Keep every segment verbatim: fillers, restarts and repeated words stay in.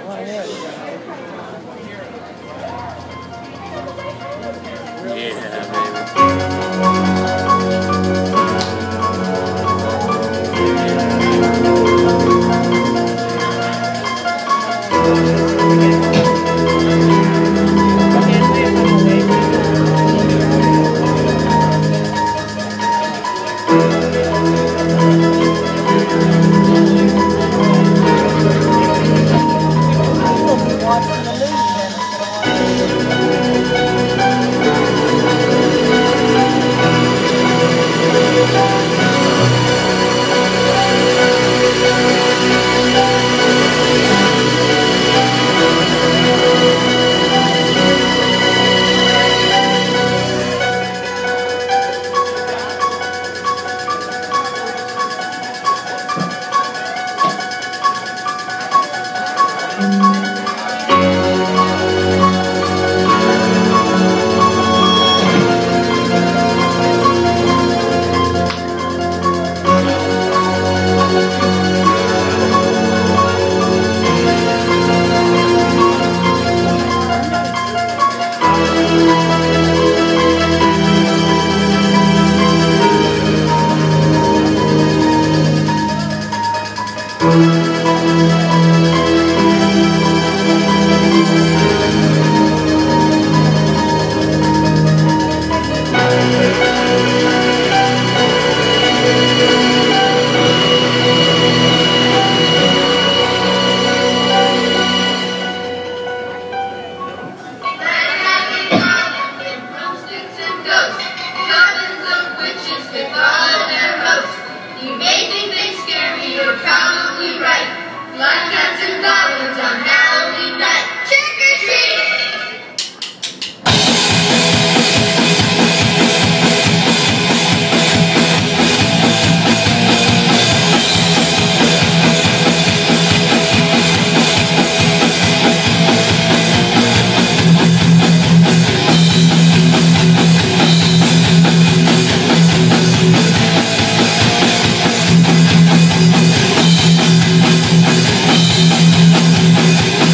We'll be right back.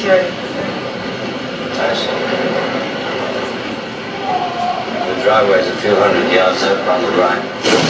thirty. I see. The driveway's a few hundred yards up on the right.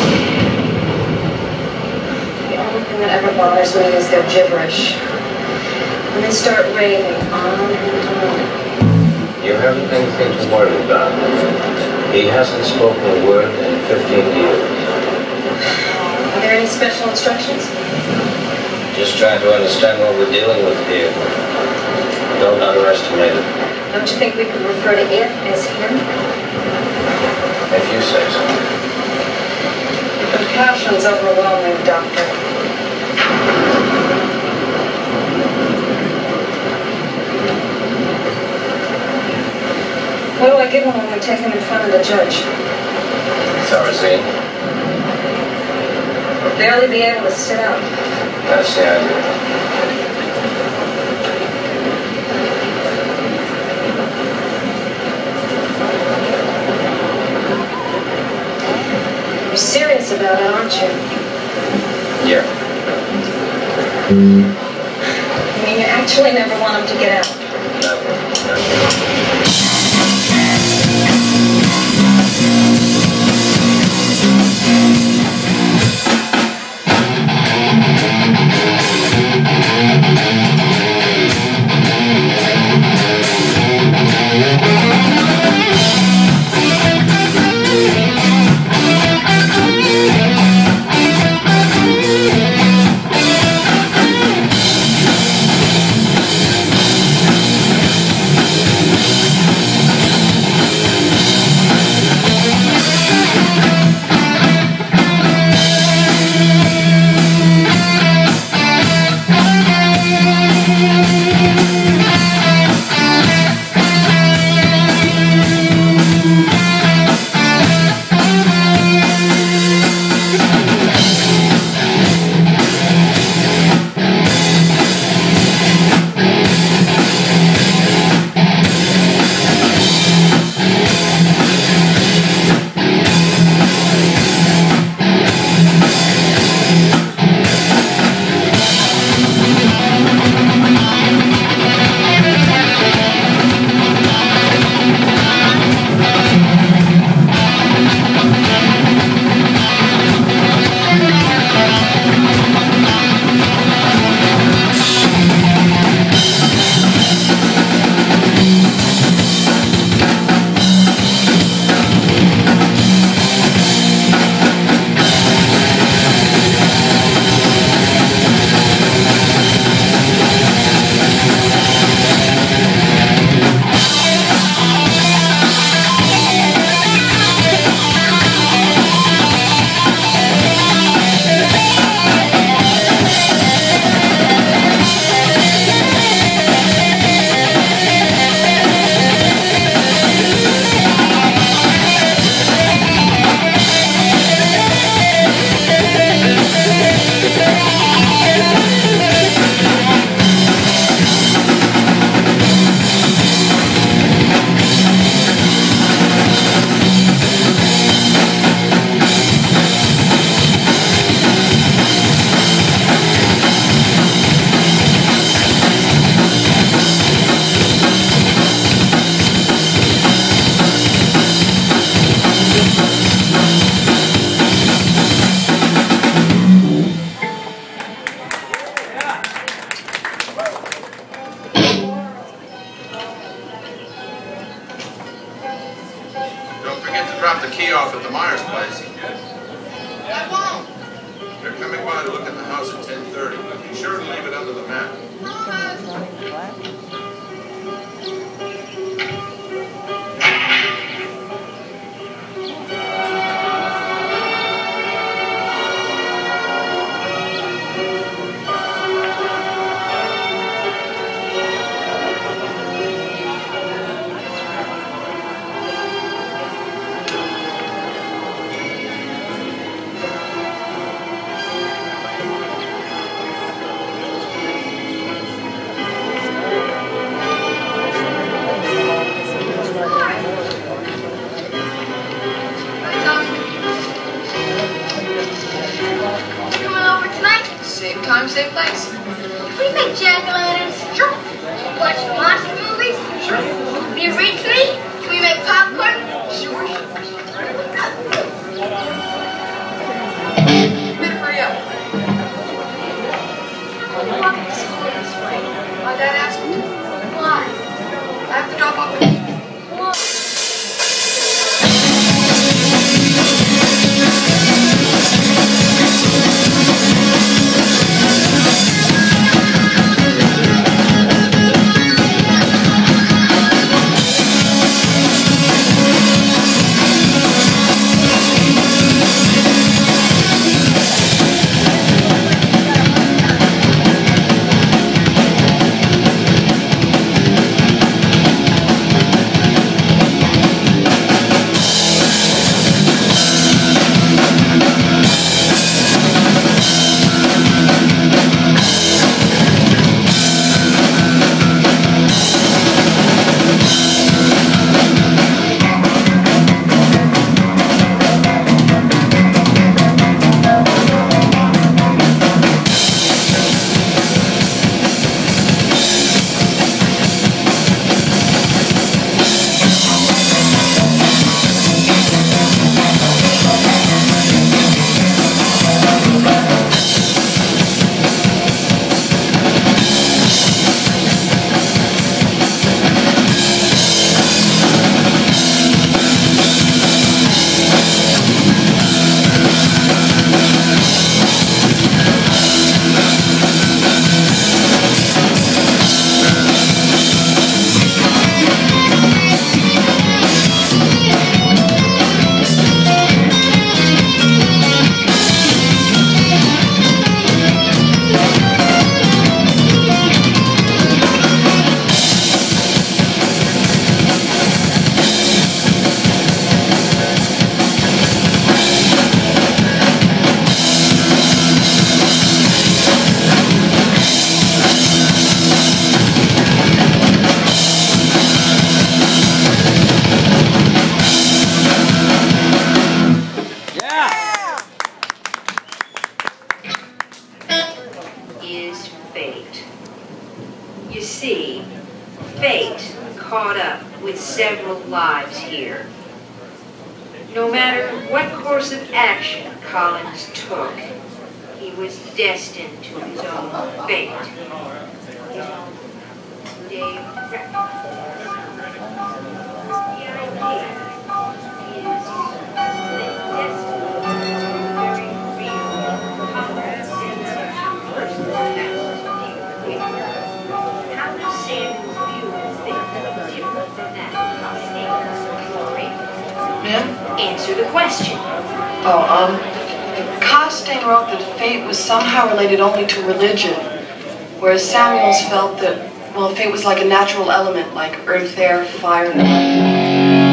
The only thing that ever bothers me is their gibberish. When they start raving on and on. You haven't anything to worry about. He hasn't spoken a word in fifteen years. Are there any special instructions? Just trying to understand what we're dealing with here. Don't underestimate it. Don't you think we could refer to it as him? If you say so. The compassion's overwhelming, Doctor. What do I give him when we take him in front of the judge? Thorazine. He'll barely be able to sit up. That's the idea. You're serious about it, aren't you? Yeah. You mean you actually never want him to get out? Never. Never. Drop the key off at the Myers place. I won't. They're coming by to look at the house at ten thirty. Be sure to leave it under the mat. Same time, same place. We make jack-o'-lanterns. Sure. Watch me. you read to me? Can we make popcorn? Sure. Better hurry up. Why are you walking to school this way? My dad asked me to. Why? I have to drop off a key. You see, fate caught up with several lives here. No matter what course of action Collins took, he was destined to his own fate. His own day of reckoning. The idea is that destiny is very real, complex, and a personal task to deal with. How does Samuel's view of things different than that of Stanley's story? Ma'am? Answer the question. Oh, um, Costain wrote that fate was somehow related only to religion, whereas Samuels felt that, well, fate was like a natural element, like earth, air, fire, and light.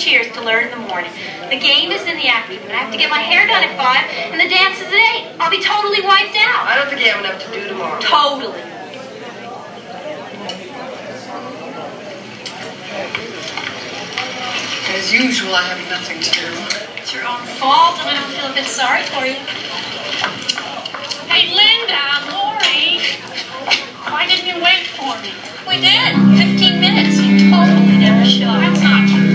Cheers to learn in the morning. The game is in the afternoon. I have to get my hair done at five, and the dance is at eight. I'll be totally wiped out. I don't think you have enough to do tomorrow. Totally. As usual, I have nothing to do. It's your own fault, and I don't feel a bit sorry for you. Hey, Linda, Lori, why didn't you wait for me? We did. Fifteen minutes. You totally never showed. That's not true.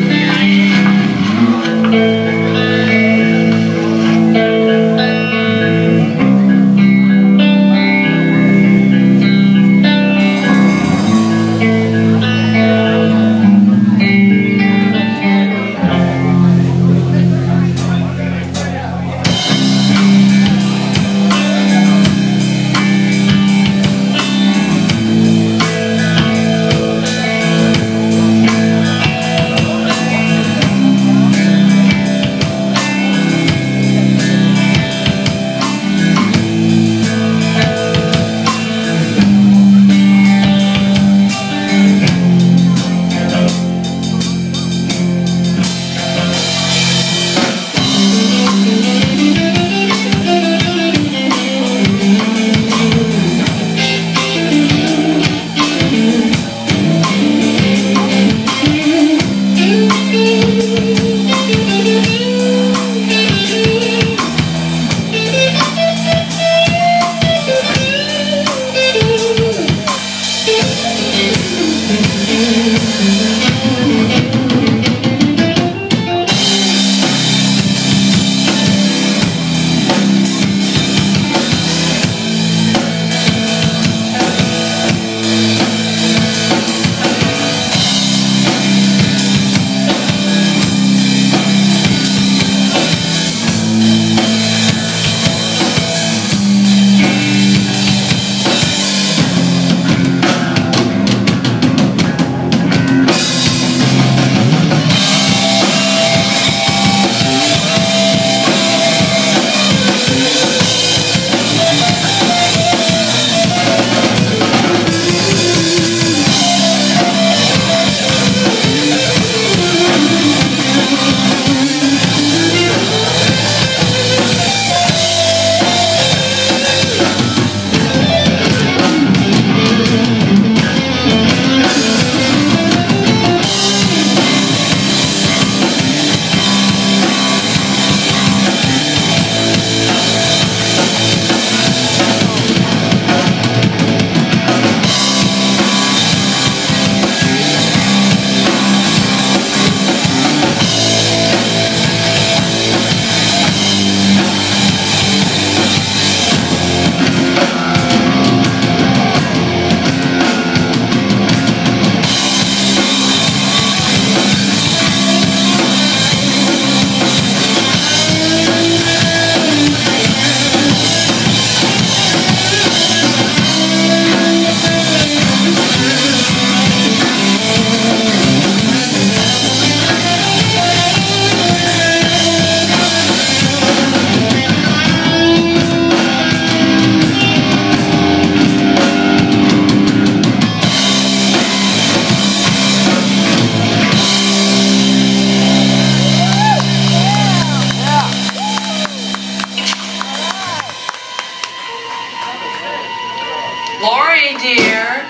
Lori, dear.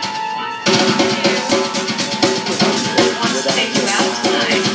Wants to take you out tonight.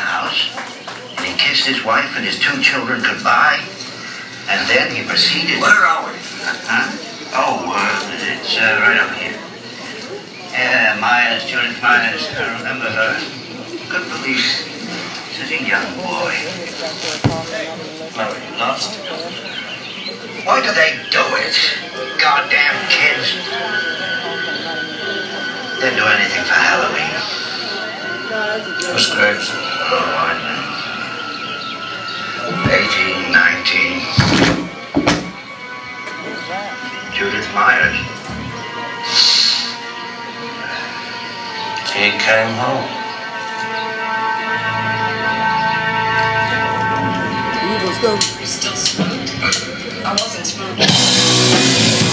house, and he kissed his wife and his two children goodbye, and then he proceeded... Where are we? Huh? Oh, uh, it's uh, right up here. Yeah, Myers, Judith Myers. I remember her. Couldn't believe such a young boy. Mary, you lost? Why do they do it? Goddamn kids. They'd do anything for Halloween. Who's Graves? Oh, I know. eighteen, nineteen. Judith Myers. He came home. You still spooked? I wasn't spooked.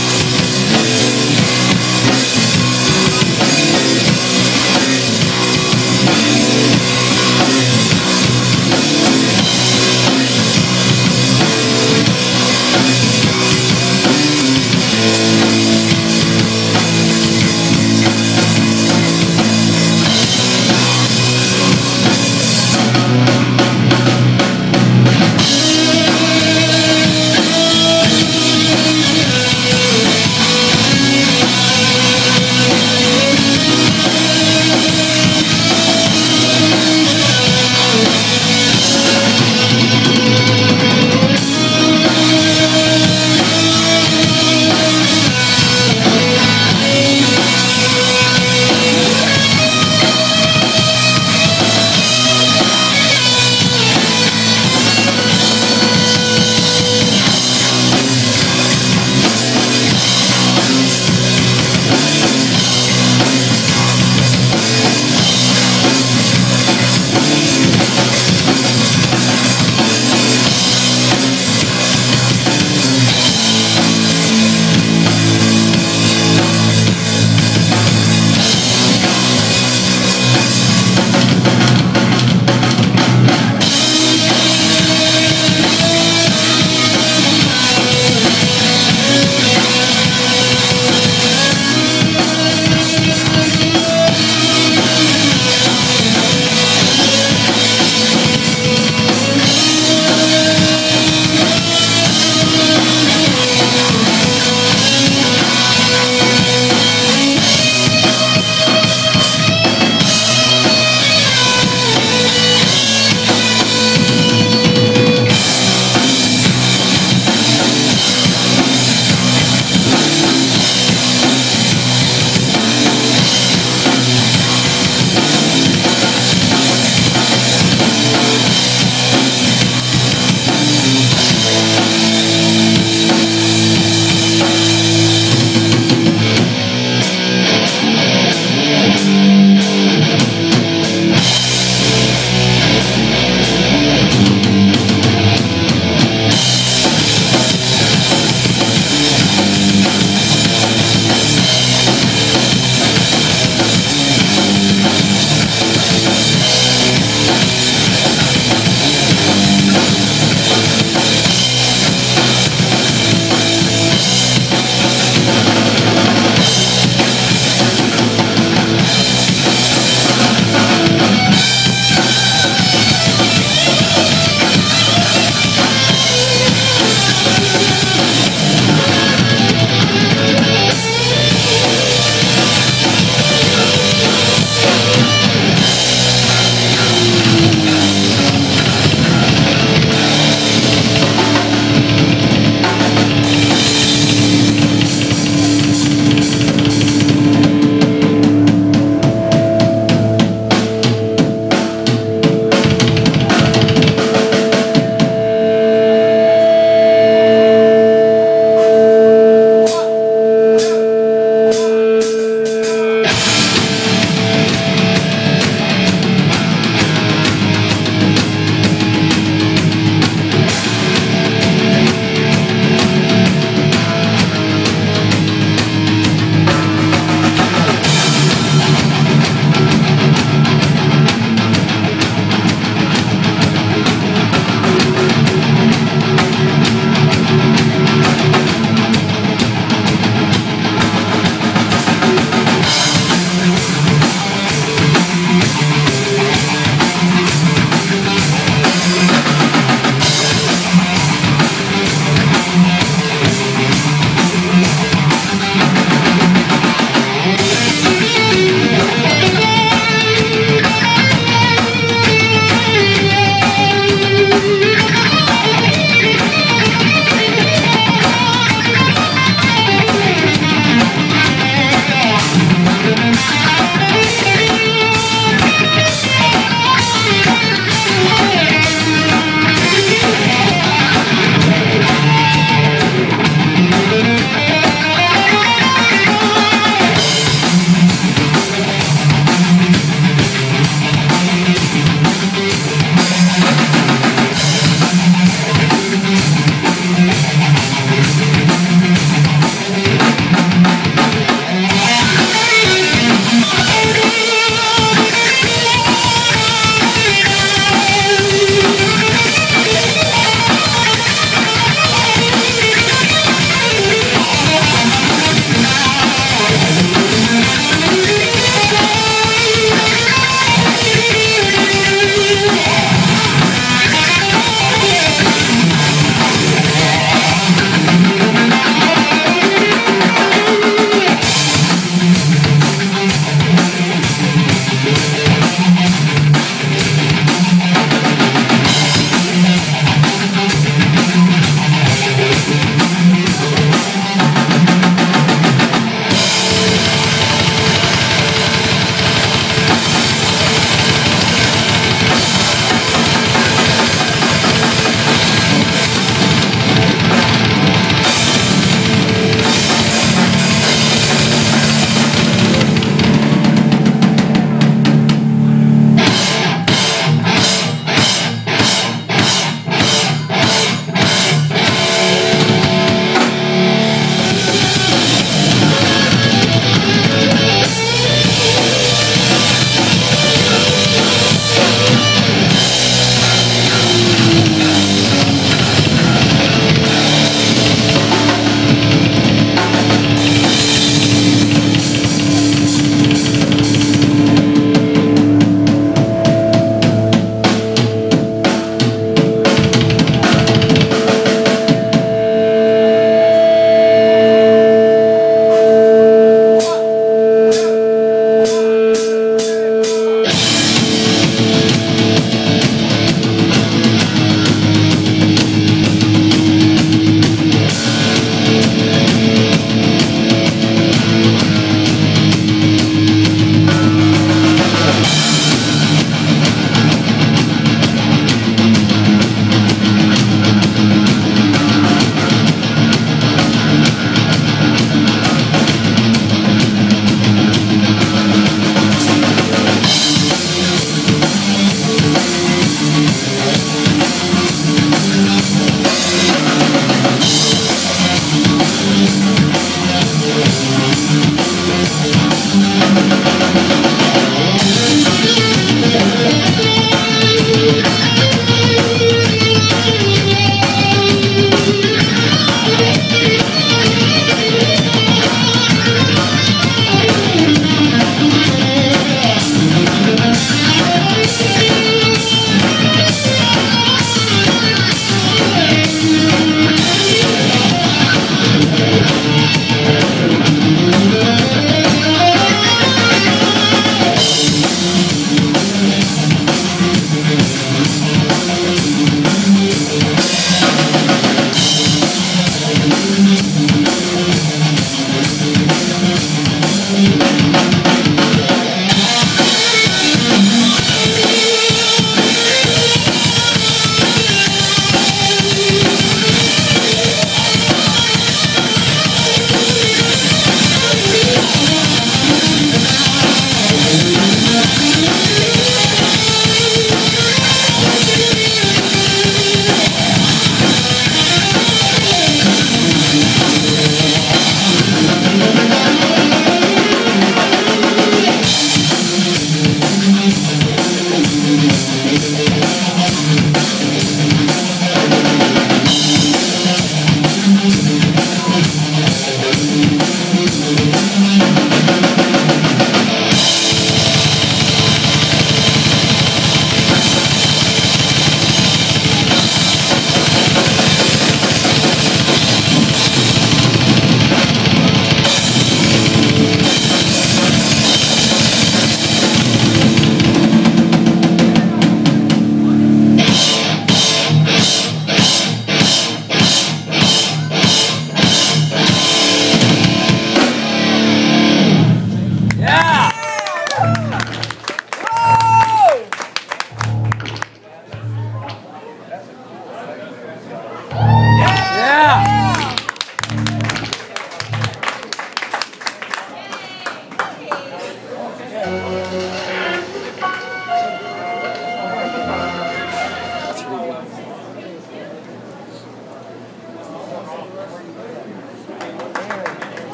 Thank you.